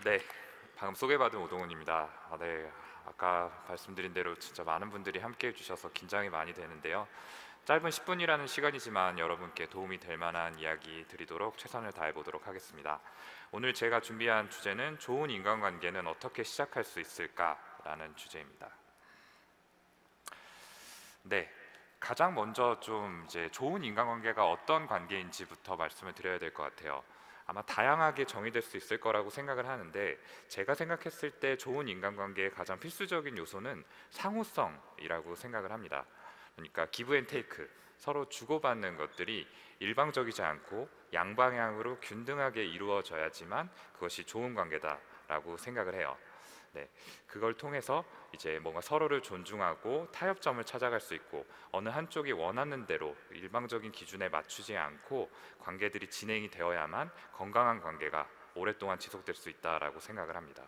네, 방금 소개받은 오동훈입니다. 네, 아까 말씀드린 대로 진짜 많은 분들이 함께 해주셔서 긴장이 많이 되는데요. 짧은 10분이라는 시간이지만 여러분께 도움이 될 만한 이야기 드리도록 최선을 다해 보도록 하겠습니다. 오늘 제가 준비한 주제는 좋은 인간관계는 어떻게 시작할 수 있을까라는 주제입니다. 네, 가장 먼저 좀 이제 좋은 인간관계가 어떤 관계인지부터 말씀을 드려야 될 것 같아요. 아마 다양하게 정의될 수 있을 거라고 생각을 하는데, 제가 생각했을 때 좋은 인간관계의 가장 필수적인 요소는 상호성이라고 생각을 합니다. 그러니까 기브 앤 테이크, 서로 주고받는 것들이 일방적이지 않고 양방향으로 균등하게 이루어져야지만 그것이 좋은 관계다라고 생각을 해요. 네, 그걸 통해서 이제 뭔가 서로를 존중하고 타협점을 찾아갈 수 있고, 어느 한쪽이 원하는 대로 일방적인 기준에 맞추지 않고 관계들이 진행이 되어야만 건강한 관계가 오랫동안 지속될 수 있다라고 생각을 합니다.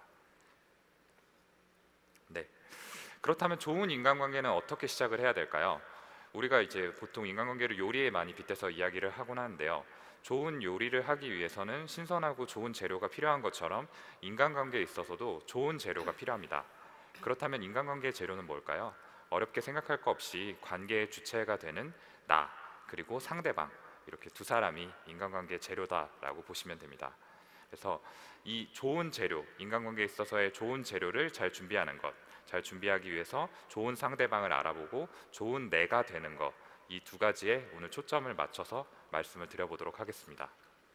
네, 그렇다면 좋은 인간관계는 어떻게 시작을 해야 될까요? 우리가 이제 보통 인간관계를 요리에 많이 빗대서 이야기를 하곤 하는데요. 좋은 요리를 하기 위해서는 신선하고 좋은 재료가 필요한 것처럼 인간관계에 있어서도 좋은 재료가 필요합니다. 그렇다면 인간관계의 재료는 뭘까요? 어렵게 생각할 거 없이 관계의 주체가 되는 나, 그리고 상대방, 이렇게 두 사람이 인간관계의 재료다라고 보시면 됩니다. 그래서 이 좋은 재료, 인간관계에 있어서의 좋은 재료를 잘 준비하는 것, 잘 준비하기 위해서 좋은 상대방을 알아보고 좋은 내가 되는 것, 이 두 가지에 오늘 초점을 맞춰서 말씀을 드려보도록 하겠습니다.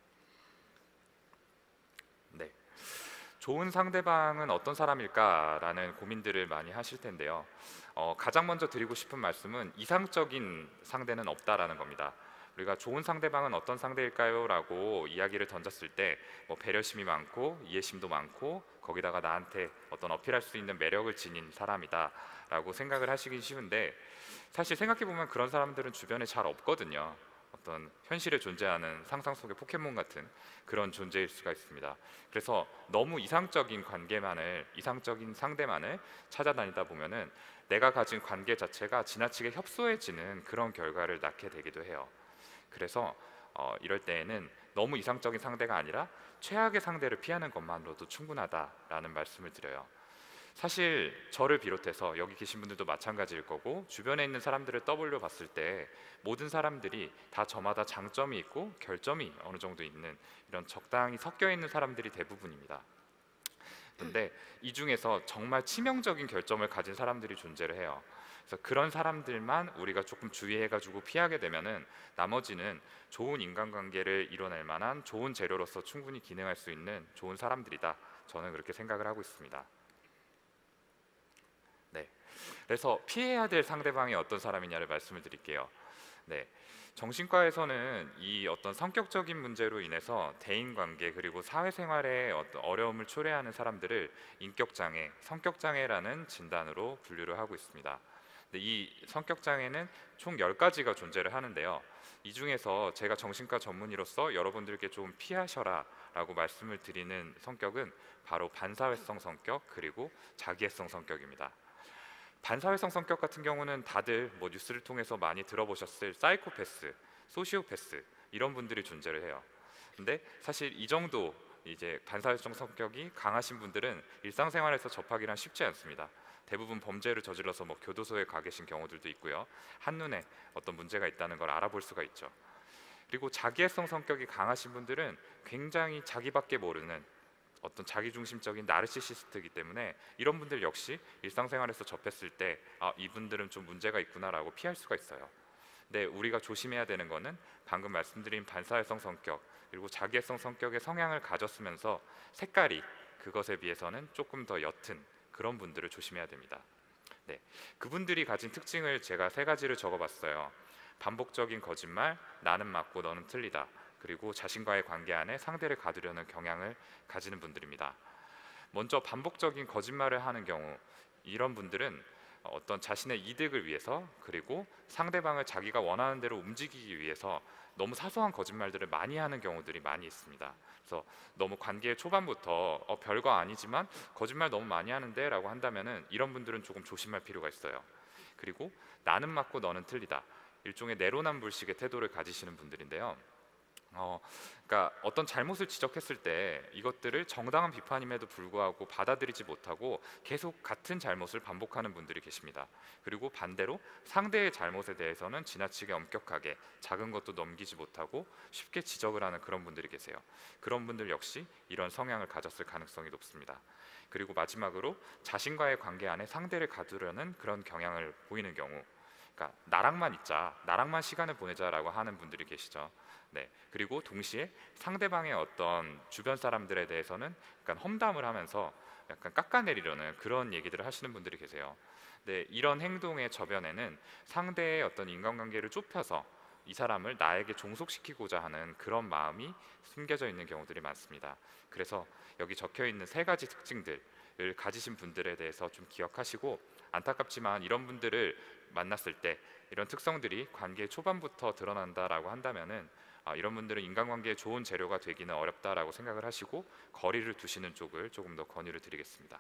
네, 좋은 상대방은 어떤 사람일까라는 고민들을 많이 하실 텐데요. 가장 먼저 드리고 싶은 말씀은 이상적인 상대는 없다라는 겁니다. 우리가 좋은 상대방은 어떤 상대일까요? 라고 이야기를 던졌을 때 배려심이 많고 이해심도 많고 거기다가 나한테 어떤 어필할 수 있는 매력을 지닌 사람이다 라고 생각을 하시기 쉬운데, 사실 생각해보면 그런 사람들은 주변에 잘 없거든요. 어떤 현실에 존재하는 상상 속의 포켓몬 같은 그런 존재일 수가 있습니다. 그래서 너무 이상적인 관계만을, 이상적인 상대만을 찾아다니다 보면은 내가 가진 관계 자체가 지나치게 협소해지는 그런 결과를 낳게 되기도 해요. 그래서 이럴 때에는 너무 이상적인 상대가 아니라 최악의 상대를 피하는 것만으로도 충분하다라는 말씀을 드려요. 사실 저를 비롯해서 여기 계신 분들도 마찬가지일 거고, 주변에 있는 사람들을 떠올려 봤을 때 모든 사람들이 다 저마다 장점이 있고 결점이 어느 정도 있는, 이런 적당히 섞여 있는 사람들이 대부분입니다. 근데 이 중에서 정말 치명적인 결점을 가진 사람들이 존재를 해요. 그래서 그런 사람들만 우리가 조금 주의해가지고 피하게 되면은 나머지는 좋은 인간관계를 이뤄낼 만한 좋은 재료로서 충분히 기능할 수 있는 좋은 사람들이다, 저는 그렇게 생각을 하고 있습니다. 네, 그래서 피해야 될 상대방이 어떤 사람이냐를 말씀을 드릴게요. 네, 정신과에서는 이 어떤 성격적인 문제로 인해서 대인관계 그리고 사회생활에 어떤 어려움을 초래하는 사람들을 인격장애, 성격장애라는 진단으로 분류를 하고 있습니다. 이 성격장애는 총 10가지가 존재를 하는데요. 이 중에서 제가 정신과 전문의로서 여러분들께 좀 피하셔라 라고 말씀을 드리는 성격은 바로 반사회성 성격 그리고 자기애성 성격입니다. 반사회성 성격 같은 경우는 다들 뉴스를 통해서 많이 들어보셨을 사이코패스, 소시오패스, 이런 분들이 존재를 해요. 근데 사실 이 정도 이제 반사회성 성격이 강하신 분들은 일상생활에서 접하기란 쉽지 않습니다. 대부분 범죄를 저질러서 교도소에 가 계신 경우들도 있고요. 한눈에 어떤 문제가 있다는 걸 알아볼 수가 있죠. 그리고 자기애성 성격이 강하신 분들은 굉장히 자기밖에 모르는 어떤 자기중심적인 나르시시스트이기 때문에 이런 분들 역시 일상생활에서 접했을 때 이분들은 좀 문제가 있구나라고 피할 수가 있어요. 근데 우리가 조심해야 되는 거는 방금 말씀드린 반사회성 성격 그리고 자기애성 성격의 성향을 가졌으면서 색깔이 그것에 비해서는 조금 더 옅은 그런 분들을 조심해야 됩니다. 네, 그분들이 가진 특징을 제가 3가지를 적어봤어요. 반복적인 거짓말, 나는 맞고 너는 틀리다, 그리고 자신과의 관계 안에 상대를 가두려는 경향을 가지는 분들입니다. 먼저 반복적인 거짓말을 하는 경우, 이런 분들은 어떤 자신의 이득을 위해서 그리고 상대방을 자기가 원하는 대로 움직이기 위해서 너무 사소한 거짓말들을 많이 하는 경우들이 많이 있습니다. 그래서 너무 관계 초반부터 별거 아니지만 거짓말 너무 많이 하는데 라고 한다면은 이런 분들은 조금 조심할 필요가 있어요. 그리고 나는 맞고 너는 틀리다, 일종의 내로남불식의 태도를 가지시는 분들인데요. 어, 그러니까 어떤 잘못을 지적했을 때 이것들을 정당한 비판임에도 불구하고 받아들이지 못하고 계속 같은 잘못을 반복하는 분들이 계십니다. 그리고 반대로 상대의 잘못에 대해서는 지나치게 엄격하게 작은 것도 넘기지 못하고 쉽게 지적을 하는 그런 분들이 계세요. 그런 분들 역시 이런 성향을 가졌을 가능성이 높습니다. 그리고 마지막으로 자신과의 관계 안에 상대를 가두려는 그런 경향을 보이는 경우, 그러니까 나랑만 있자, 나랑만 시간을 보내자라고 하는 분들이 계시죠. 네, 그리고 동시에 상대방의 어떤 주변 사람들에 대해서는 약간 험담을 하면서 약간 깎아내리려는 그런 얘기들을 하시는 분들이 계세요. 네, 이런 행동의 저변에는 상대의 어떤 인간관계를 좁혀서 이 사람을 나에게 종속시키고자 하는 그런 마음이 숨겨져 있는 경우들이 많습니다. 그래서 여기 적혀 있는 세 가지 특징들을 가지신 분들에 대해서 좀 기억하시고, 안타깝지만 이런 분들을 만났을 때 이런 특성들이 관계 초반부터 드러난다라고 한다면은 이런 분들은 인간관계에 좋은 재료가 되기는 어렵다라고 생각을 하시고 거리를 두시는 쪽을 조금 더 권유를 드리겠습니다.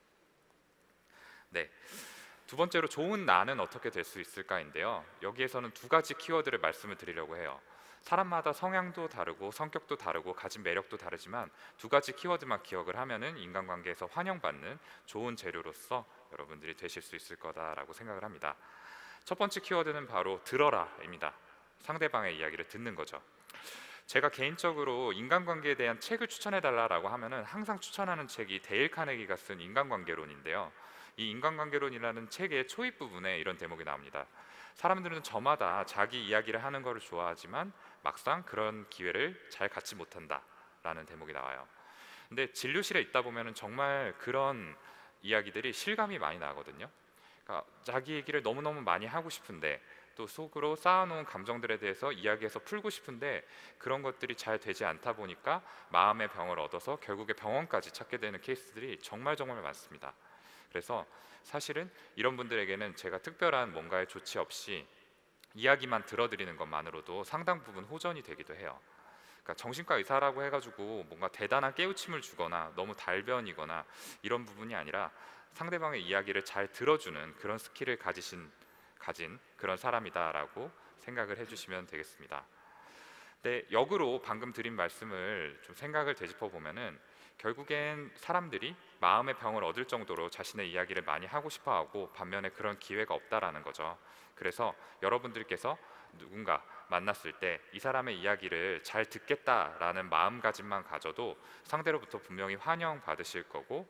네, 두 번째로 좋은 나는 어떻게 될 수 있을까인데요. 여기에서는 두 가지 키워드를 말씀을 드리려고 해요. 사람마다 성향도 다르고 성격도 다르고 가진 매력도 다르지만 두 가지 키워드만 기억을 하면은 인간관계에서 환영받는 좋은 재료로서 여러분들이 되실 수 있을 거다라고 생각을 합니다. 첫 번째 키워드는 바로 들어라입니다. 상대방의 이야기를 듣는 거죠. 제가 개인적으로 인간관계에 대한 책을 추천해달라고 하면은 항상 추천하는 책이 데일 카네기가 쓴 인간관계론인데요. 이 인간관계론이라는 책의 초입 부분에 이런 대목이 나옵니다. 사람들은 저마다 자기 이야기를 하는 것을 좋아하지만 막상 그런 기회를 잘 갖지 못한다 라는 대목이 나와요. 근데 진료실에 있다 보면 정말 그런 이야기들이 실감이 많이 나거든요. 그러니까 자기 얘기를 너무너무 많이 하고 싶은데, 또 속으로 쌓아놓은 감정들에 대해서 이야기해서 풀고 싶은데 그런 것들이 잘 되지 않다 보니까 마음의 병을 얻어서 결국에 병원까지 찾게 되는 케이스들이 정말 많습니다. 그래서 사실은 이런 분들에게는 제가 특별한 뭔가의 조치 없이 이야기만 들어드리는 것만으로도 상당 부분 호전이 되기도 해요. 그러니까 정신과 의사라고 해가지고 뭔가 대단한 깨우침을 주거나 너무 달변이거나 이런 부분이 아니라 상대방의 이야기를 잘 들어주는 그런 스킬을 가진 그런 사람이다라고 생각을 해주시면 되겠습니다. 네, 역으로 방금 드린 말씀을 좀 생각을 되짚어 보면은 결국엔 사람들이 마음의 병을 얻을 정도로 자신의 이야기를 많이 하고 싶어하고 반면에 그런 기회가 없다라는 거죠. 그래서 여러분들께서 누군가 만났을 때 이 사람의 이야기를 잘 듣겠다라는 마음가짐만 가져도 상대로부터 분명히 환영받으실 거고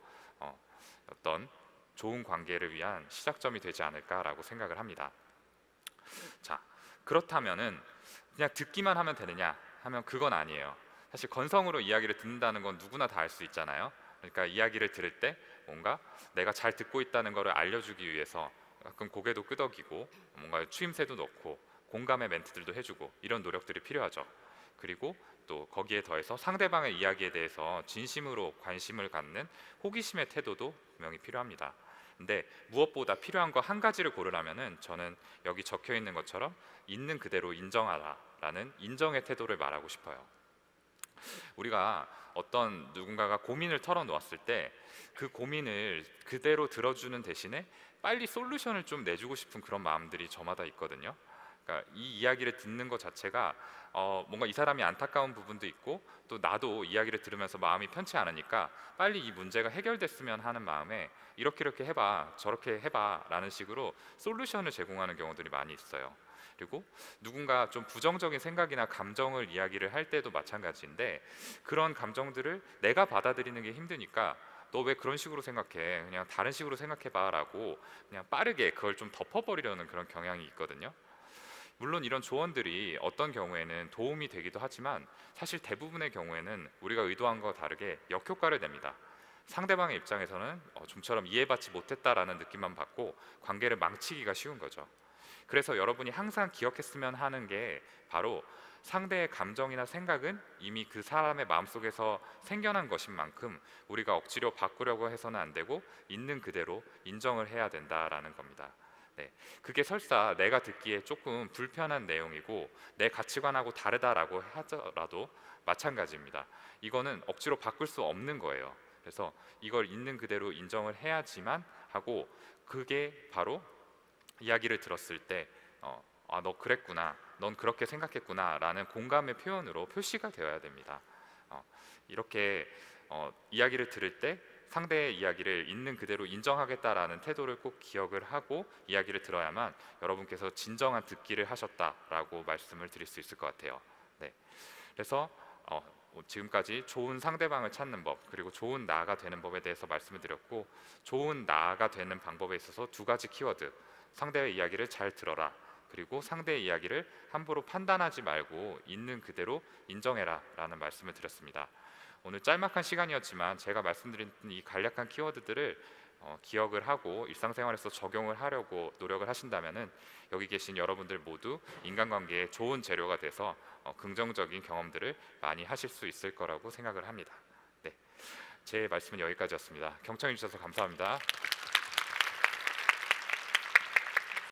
어떤 좋은 관계를 위한 시작점이 되지 않을까라고 생각을 합니다. 자, 그렇다면은 그냥 듣기만 하면 되느냐 하면 그건 아니에요. 사실 건성으로 이야기를 듣는다는 건 누구나 다 알 수 있잖아요. 그러니까 이야기를 들을 때 뭔가 내가 잘 듣고 있다는 것을 알려주기 위해서 가끔 고개도 끄덕이고 뭔가 추임새도 넣고 공감의 멘트들도 해주고 이런 노력들이 필요하죠. 그리고 또 거기에 더해서 상대방의 이야기에 대해서 진심으로 관심을 갖는 호기심의 태도도 분명히 필요합니다. 근데 무엇보다 필요한 거 한 가지를 고르라면은 저는 여기 적혀 있는 것처럼 있는 그대로 인정하라라는 인정의 태도를 말하고 싶어요. 우리가 어떤 누군가가 고민을 털어놓았을 때 그 고민을 그대로 들어주는 대신에 빨리 솔루션을 좀 내주고 싶은 그런 마음들이 저마다 있거든요. 그러니까 이 이야기를 듣는 것 자체가 뭔가 이 사람이 안타까운 부분도 있고 또 나도 이야기를 들으면서 마음이 편치 않으니까 빨리 이 문제가 해결됐으면 하는 마음에 이렇게 해봐 저렇게 해봐 라는 식으로 솔루션을 제공하는 경우들이 많이 있어요. 그리고 누군가 좀 부정적인 생각이나 감정을 이야기를 할 때도 마찬가지인데 그런 감정들을 내가 받아들이는 게 힘드니까 너 왜 그런 식으로 생각해? 그냥 다른 식으로 생각해봐 라고 그냥 빠르게 그걸 좀 덮어버리려는 그런 경향이 있거든요. 물론 이런 조언들이 어떤 경우에는 도움이 되기도 하지만 사실 대부분의 경우에는 우리가 의도한 것과 다르게 역효과를 냅니다. 상대방의 입장에서는 좀처럼 이해받지 못했다라는 느낌만 받고 관계를 망치기가 쉬운 거죠. 그래서 여러분이 항상 기억했으면 하는 게 바로 상대의 감정이나 생각은 이미 그 사람의 마음속에서 생겨난 것인 만큼 우리가 억지로 바꾸려고 해서는 안 되고 있는 그대로 인정을 해야 된다라는 겁니다. 네, 그게 설사 내가 듣기에 조금 불편한 내용이고 내 가치관하고 다르다라고 하더라도 마찬가지입니다. 이거는 억지로 바꿀 수 없는 거예요. 그래서 이걸 있는 그대로 인정을 해야지만 하고 그게 바로 이야기를 들었을 때 너 그랬구나 넌 그렇게 생각했구나라는 공감의 표현으로 표시가 되어야 됩니다. 이렇게 이야기를 들을 때 상대의 이야기를 있는 그대로 인정하겠다라는 태도를 꼭 기억을 하고 이야기를 들어야만 여러분께서 진정한 듣기를 하셨다라고 말씀을 드릴 수 있을 것 같아요. 네. 그래서 지금까지 좋은 상대방을 찾는 법 그리고 좋은 나가 되는 법에 대해서 말씀을 드렸고, 좋은 나가 되는 방법에 있어서 두 가지 키워드, 상대의 이야기를 잘 들어라, 그리고 상대의 이야기를 함부로 판단하지 말고 있는 그대로 인정해라 라는 말씀을 드렸습니다. 오늘 짤막한 시간이었지만 제가 말씀드린 이 간략한 키워드들을 기억을 하고 일상생활에서 적용을 하려고 노력을 하신다면 여기 계신 여러분들 모두 인간관계에 좋은 재료가 돼서 긍정적인 경험들을 많이 하실 수 있을 거라고 생각을 합니다. 네, 제 말씀은 여기까지였습니다. 경청해 주셔서 감사합니다.